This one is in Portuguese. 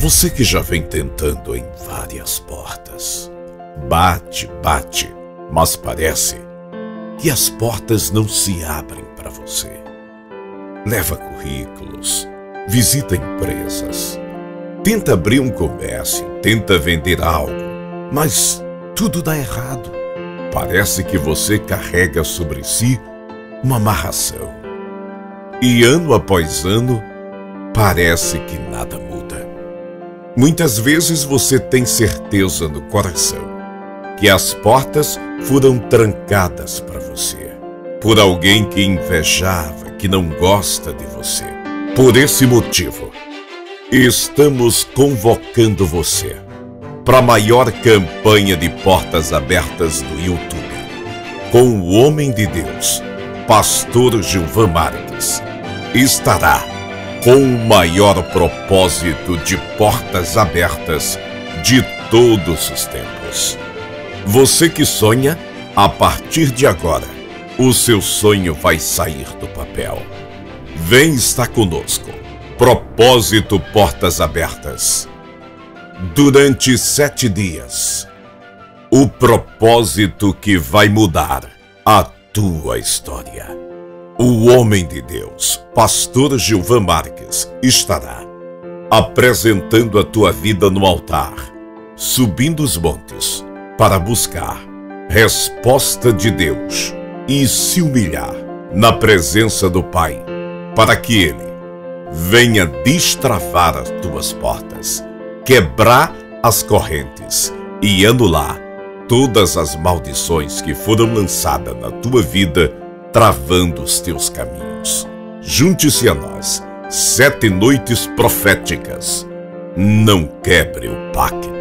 Você que já vem tentando em várias portas. Bate, bate, mas parece que as portas não se abrem para você. Leva currículos, visita empresas, tenta abrir um comércio, tenta vender algo, mas tudo dá errado. Parece que você carrega sobre si uma amarração. E ano após ano, parece que nada muda. Muitas vezes você tem certeza no coração que as portas foram trancadas para você por alguém que invejava, que não gosta de você. Por esse motivo, estamos convocando você para a maior campanha de portas abertas do YouTube, com o homem de Deus, Pastor Gilvan Marques. Estará com o maior propósito de portas abertas de todos os tempos. Você que sonha, a partir de agora, o seu sonho vai sair do papel. Vem estar conosco. Propósito Portas Abertas. Durante 7 dias, o propósito que vai mudar a tua história. O homem de Deus, Pastor Gilvan Marques, estará apresentando a tua vida no altar, subindo os montes para buscar resposta de Deus e se humilhar na presença do Pai, para que Ele venha destravar as tuas portas, quebrar as correntes e anular todas as maldições que foram lançadas na tua vida, travando os teus caminhos. Junte-se a nós, 7 noites proféticas. Não quebre o pacto.